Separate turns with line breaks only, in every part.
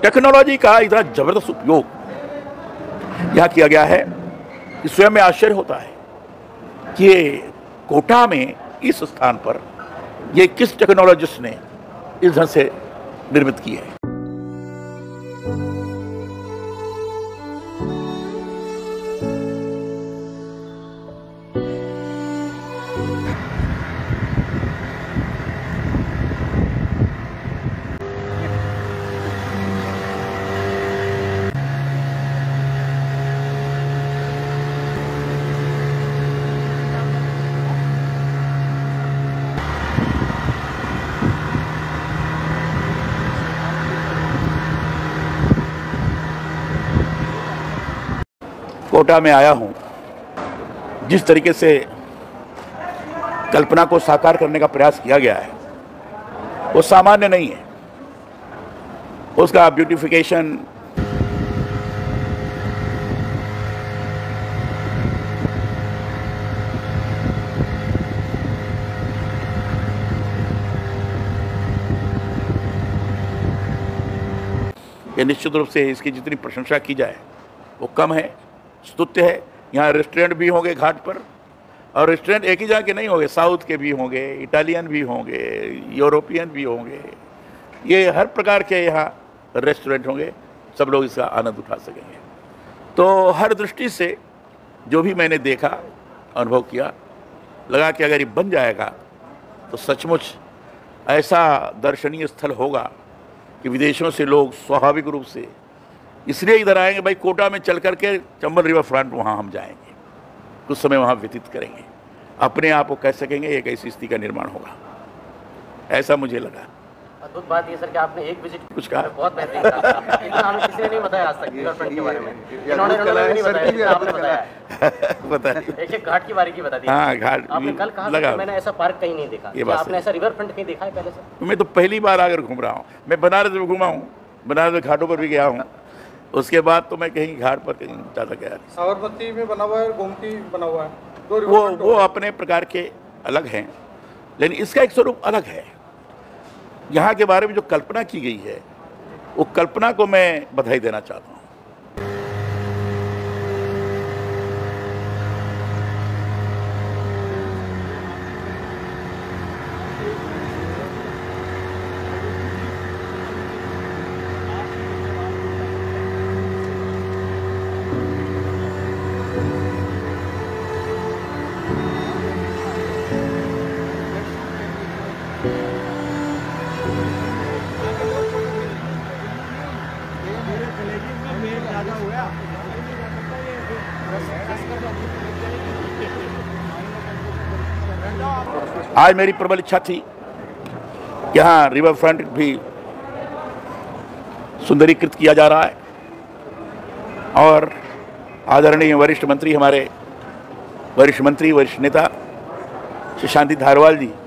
Technology का इतना जबरदस्त उपयोग यहाँ किया गया है कि स्वयं में आश्चर्य होता है कि ये कोटा में इस स्थान पर ये किस टेक्नोलॉजिस्ट ने इस ढंग से निर्मित की है। कोटा में आया हूं, जिस तरीके से कल्पना को साकार करने का प्रयास किया गया है वो सामान्य नहीं है। उसका ब्यूटिफिकेशन, ये निश्चित रूप से इसकी जितनी प्रशंसा की जाए वो कम है, स्तुत्य है। यहाँ रेस्टोरेंट भी होंगे घाट पर, और रेस्टोरेंट एक ही जगह के नहीं होंगे, साउथ के भी होंगे, इटालियन भी होंगे, यूरोपियन भी होंगे, ये हर प्रकार के यहाँ रेस्टोरेंट होंगे, सब लोग इसका आनंद उठा सकेंगे। तो हर दृष्टि से जो भी मैंने देखा, अनुभव किया, लगा कि अगर ये बन जाएगा तो सचमुच ऐसा दर्शनीय स्थल होगा कि विदेशों से लोग स्वाभाविक रूप से इसलिए इधर आएंगे, भाई कोटा में चल करके चंबल रिवर फ्रंट वहाँ हम जाएंगे, कुछ समय वहाँ व्यतीत करेंगे, अपने आप को कह सकेंगे एक ऐसी स्थिति का निर्माण होगा, ऐसा मुझे लगा।
अद्भुत बात ये सर कि आपने एक विजिट
कुछ कहा,
बहुत बेहतरीन कहा, इतना हमें किसी ने नहीं बताया आज तक रिवर फ्रंट के बारे में, इन्होंने नहीं बताया, आपने बताया।
बताइए।
एक घाट की बारीकी बता दी।
हाँ, घाट
आपने कल कहा कि मैंने ऐसा पार्क कहीं नहीं देखा, क्या आपने ऐसा रिवर फ्रंट कहीं देखा है पहले से?
मैं तो पहली बार आकर घूम रहा हूँ। मैं बनारस में घूमा हूँ, बनारस में घाटों पर भी गया हूँ, उसके बाद तो मैं कहीं घाट पर कहीं ज़्यादा गया नहीं।
साबरमती में बना हुआ है, गोमती बना हुआ है,
वो अपने प्रकार के अलग हैं, लेकिन इसका एक स्वरूप अलग है। यहाँ के बारे में जो कल्पना की गई है वो कल्पना को मैं बधाई देना चाहता हूँ। आज मेरी प्रबल इच्छा थी कि यहाँ रिवर फ्रंट भी सुंदरीकृत किया जा रहा है, और आदरणीय वरिष्ठ मंत्री, हमारे वरिष्ठ मंत्री, वरिष्ठ नेता श्री शांति धारीवाल जी,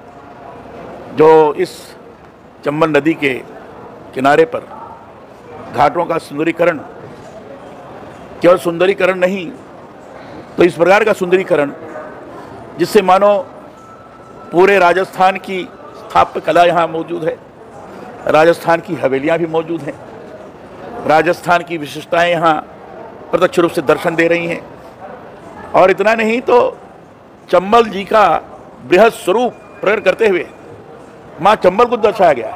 जो इस चंबल नदी के किनारे पर घाटों का सुंदरीकरण, केवल सुंदरीकरण नहीं तो इस प्रकार का सुंदरीकरण जिससे मानो पूरे राजस्थान की स्थापत्य कला यहाँ मौजूद है, राजस्थान की हवेलियाँ भी मौजूद हैं, राजस्थान की विशेषताएं यहाँ प्रत्यक्ष रूप से दर्शन दे रही हैं, और इतना नहीं तो चंबल जी का बृहद स्वरूप प्रकट करते हुए माँ चंबल को दर्शाया गया है।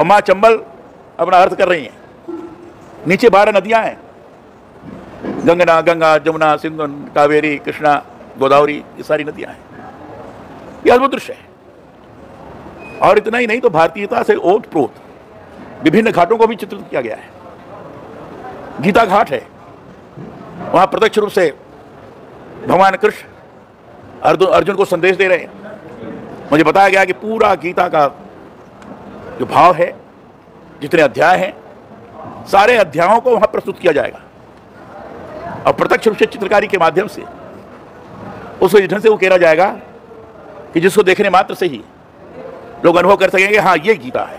अम्मा चंबल अपना अर्थ कर रही हैं। नीचे 12 नदियां हैं, गंगा, जमुना, सिंधु, कावेरी, कृष्णा, गोदावरी, ये सारी नदियां हैं। ये अद्भुत दृश्य है। और इतना ही नहीं तो भारतीयता से ओत प्रोत विभिन्न घाटों को भी चित्रित किया गया है। गीता घाट है, वहां प्रत्यक्ष रूप से भगवान कृष्ण अर्जुन को संदेश दे रहे हैं। मुझे बताया गया कि पूरा गीता का जो भाव है, जितने अध्याय हैं, सारे अध्यायों को वहां प्रस्तुत किया जाएगा और प्रत्यक्ष रूप से चित्रकारी के माध्यम से उस ढंग से उकेरा जाएगा कि जिसको देखने मात्र से ही लोग अनुभव कर सकेंगे, हाँ ये गीता है।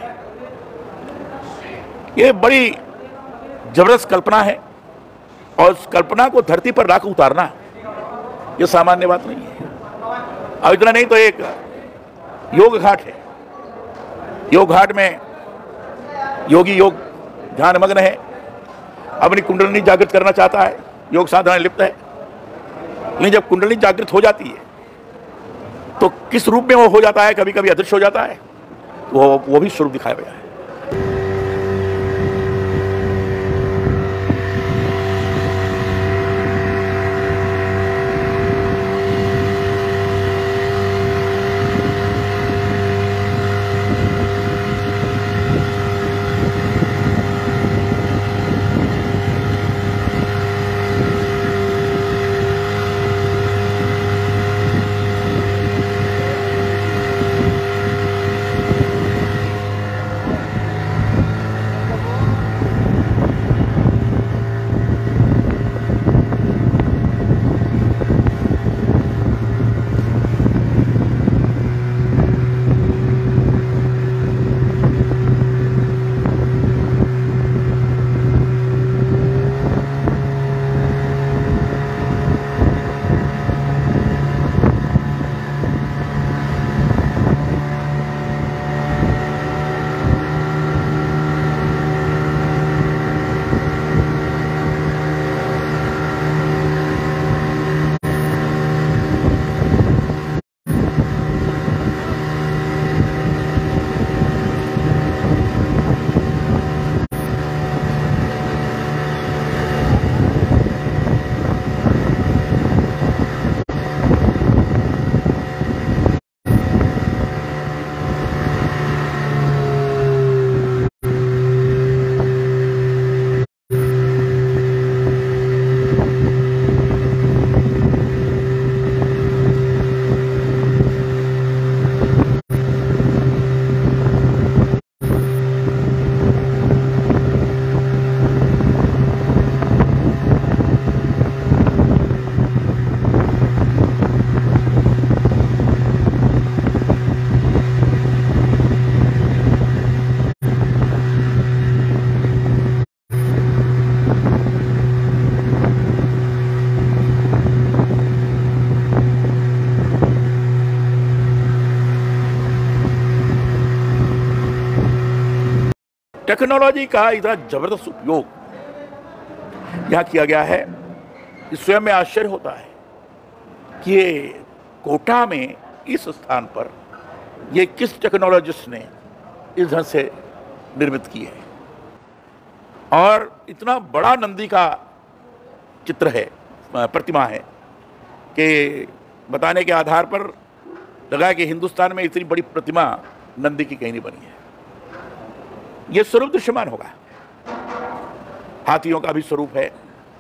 ये बड़ी जबरदस्त कल्पना है और उस कल्पना को धरती पर लाकर उतारना ये सामान्य बात नहीं है। और इतना नहीं तो एक योग घाट है। योग घाट में योगी योग ध्यान मग्न है, अपनी कुंडलिनी जागृत करना चाहता है, योग साधना में लिप्त है। लेकिन जब कुंडलिनी जागृत हो जाती है तो किस रूप में वो हो जाता है, कभी कभी अदृश्य हो जाता है, वो भी स्वरूप दिखाया गया है। टेक्नोलॉजी का इतना जबरदस्त उपयोग यहां किया गया है कि स्वयं में आश्चर्य होता है कि ये कोटा में इस स्थान पर ये किस टेक्नोलॉजिस्ट ने इस ढंग से निर्मित की है। और इतना बड़ा नंदी का चित्र है, प्रतिमा है, कि बताने के आधार पर लगा कि हिंदुस्तान में इतनी बड़ी प्रतिमा नंदी की कहीं नहीं बनी है। यह स्वरूप दृश्यमान होगा। हाथियों का भी स्वरूप है।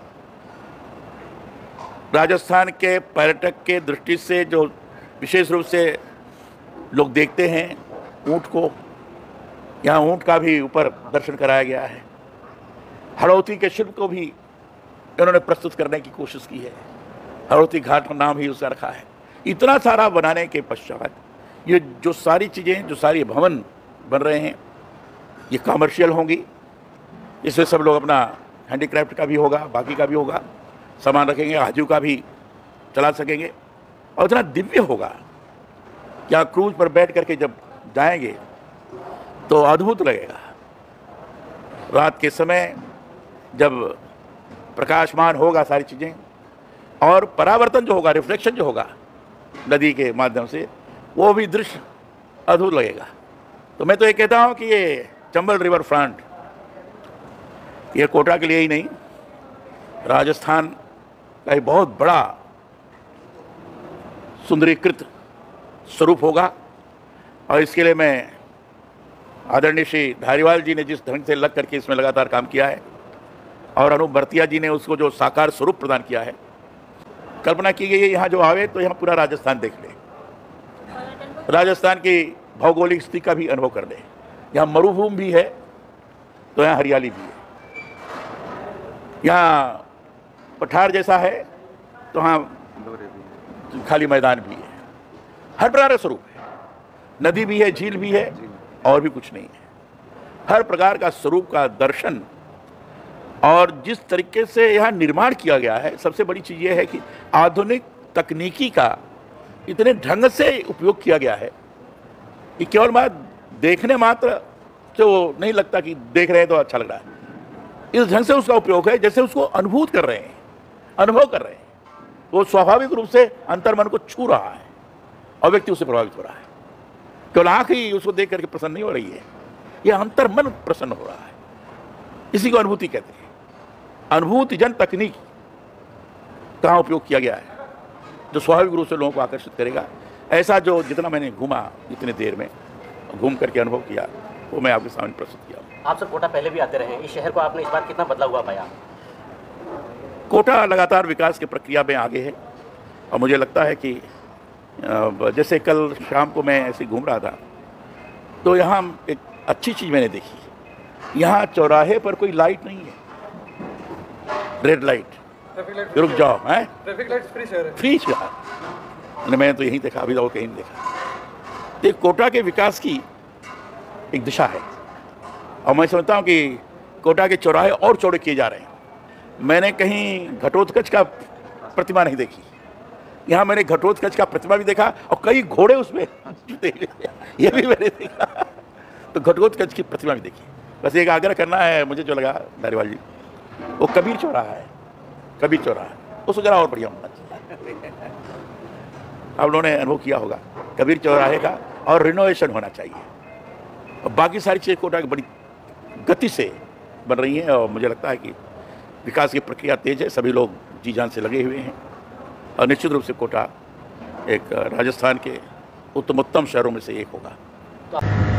राजस्थान के पर्यटक के दृष्टि से जो विशेष रूप से लोग देखते हैं ऊंट को, यहाँ ऊंट का भी ऊपर दर्शन कराया गया है। हड़ौती के शिल्प को भी इन्होंने प्रस्तुत करने की कोशिश की है। हड़ौती घाट का नाम ही उसका रखा है। इतना सारा बनाने के पश्चात ये जो सारी चीज़ें, जो सारी भवन बन रहे हैं, ये कमर्शियल होंगी। इसमें सब लोग अपना हैंडीक्राफ्ट का भी होगा, बाकी का भी होगा, सामान रखेंगे, हाजियों का भी चला सकेंगे। और इतना दिव्य होगा क्या, क्रूज पर बैठ करके जब जाएंगे तो अद्भुत लगेगा। रात के समय जब प्रकाशमान होगा सारी चीज़ें, और परावर्तन जो होगा, रिफ्लेक्शन जो होगा नदी के माध्यम से, वो भी दृश्य अद्भुत लगेगा। तो मैं तो ये कहता हूँ कि ये चंबल रिवर फ्रंट, ये कोटा के लिए ही नहीं, राजस्थान का एक बहुत बड़ा सुंदरीकृत स्वरूप होगा। और इसके लिए मैं आदरणीय श्री धारीवाल जी ने जिस ढंग से लग करके इसमें लगातार काम किया है और अनूप भरतिया जी ने उसको जो साकार स्वरूप प्रदान किया है, कल्पना की गई है यहाँ जो आवे तो यहाँ पूरा राजस्थान देख ले, राजस्थान की भौगोलिक स्थिति का भी अनुभव कर ले। यहाँ मरुभूमि भी है तो यहाँ हरियाली भी है, यहाँ पठार जैसा है तो यहाँ खाली मैदान भी है, हर प्रकार का स्वरूप है, नदी भी है, झील भी है और भी कुछ नहीं है। हर प्रकार का स्वरूप का दर्शन और जिस तरीके से यहाँ निर्माण किया गया है, सबसे बड़ी चीज़ ये है कि आधुनिक तकनीकी का इतने ढंग से उपयोग किया गया है कि केवल बात देखने मात्र जो नहीं लगता कि देख रहे हैं तो अच्छा लग रहा है, इस ढंग से उसका उपयोग है जैसे उसको अनुभूत कर रहे हैं, अनुभव कर रहे हैं। वो स्वाभाविक रूप से अंतर्मन को छू रहा है और व्यक्ति उससे प्रभावित हो रहा है। केवल आँख ही उसको देख करके प्रसन्न नहीं हो रही है, यह अंतर्मन प्रसन्न हो रहा है। इसी को अनुभूति कहते हैं। अनुभूति जन तकनीक कहाँ उपयोग किया गया है जो स्वाभाविक रूप से लोगों को आकर्षित करेगा, ऐसा जो जितना मैंने घूमा इतने देर में घूम करके अनुभव किया वो मैं आपके सामने प्रस्तुत किया।
आप सर कोटा पहले भी आते रहे हैं, इस शहर को आपने इस बार कितना बदला हुआ पाया?
कोटा लगातार विकास की प्रक्रिया में आगे है और मुझे लगता है कि जैसे कल शाम को मैं ऐसे घूम रहा था तो यहाँ एक अच्छी चीज़ मैंने देखी, यहाँ चौराहे पर कोई लाइट नहीं है, रेड लाइट, रुक जाओ, हैं
ट्रैफिक लाइट्स फ्री शहर है,
फ्री शहर। मैंने तो यहीं देखा, अभी तो कहीं नहीं देखा। तो कोटा के विकास की एक दिशा है और मैं समझता हूँ कि कोटा के चौराहे और चौड़े किए जा रहे हैं। मैंने कहीं घटोत्कच का प्रतिमा नहीं देखी, यहाँ मैंने घटोत्कच का प्रतिमा भी देखा और कई घोड़े उसमें ये भी मैंने देखा, तो घटोत्कच की प्रतिमा भी देखी। बस एक आग्रह करना है मुझे जो लगा धारीवाल जी, वो कबीर चौराहा है, कबीर चौराहा उसको जरा और बढ़िया होना चाहिए। आप लोगों ने अनुभव किया होगा कबीर चौराहे का, और रिनोवेशन होना चाहिए। और बाकी सारी चीज़ें कोटा की बड़ी गति से बन रही हैं और मुझे लगता है कि विकास की प्रक्रिया तेज है, सभी लोग जी जान से लगे हुए हैं और निश्चित रूप से कोटा एक राजस्थान के उत्तमोत्तम शहरों में से एक होगा।